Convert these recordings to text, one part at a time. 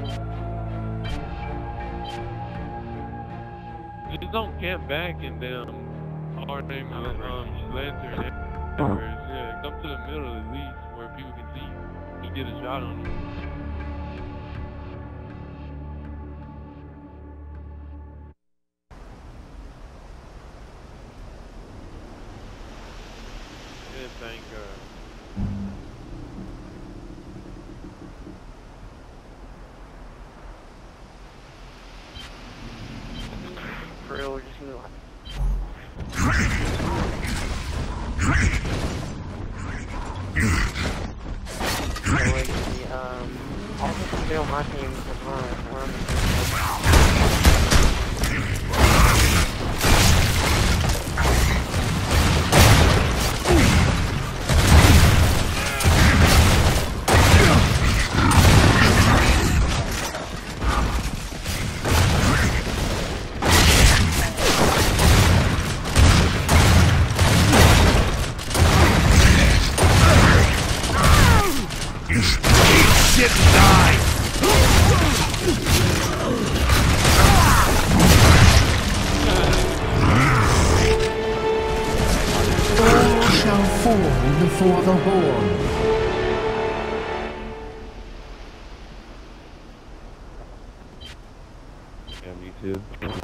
Just don't camp back and our name lantern everywhere. Yeah, come to the middle at least where people can see you and get a shot on you. Yeah, thank God. For real, we're just gonna all the people on my team is run. Before the horn. Yeah, me too.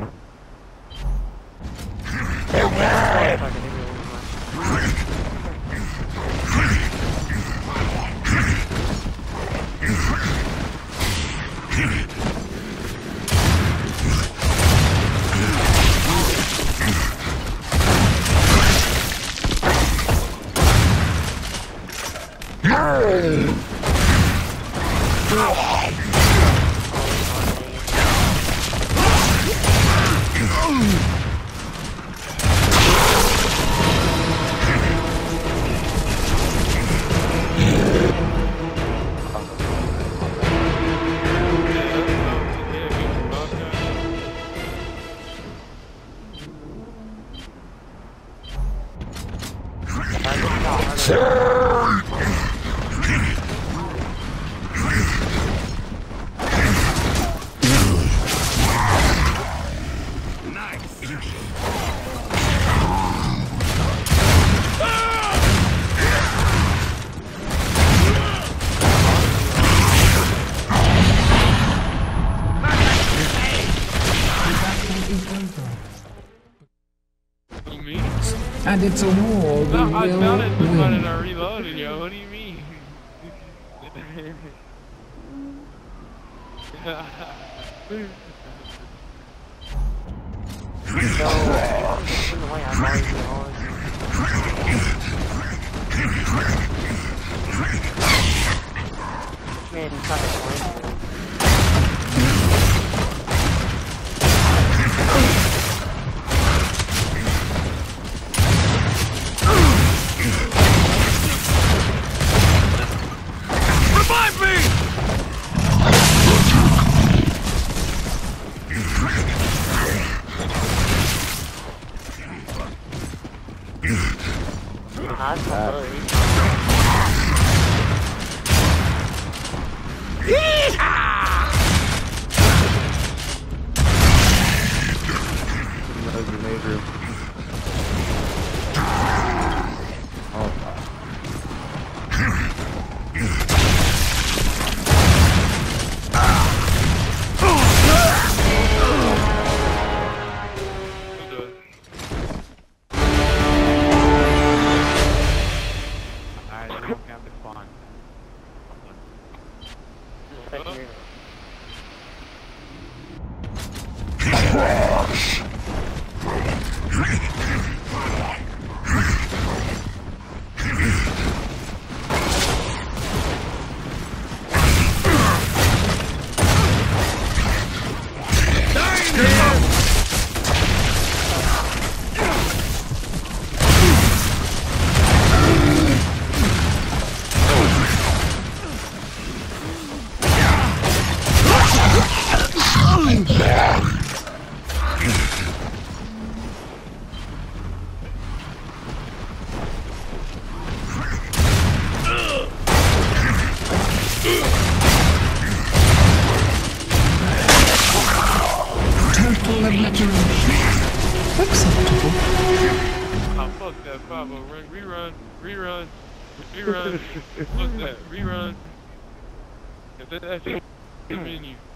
And it's a war we will I found it just win. and I reloaded, yo. What do you mean? Revive me! obliteration. Acceptable. Ah, fuck that 5-0 ring. Rerun. What's that? Rerun. If that's the menu.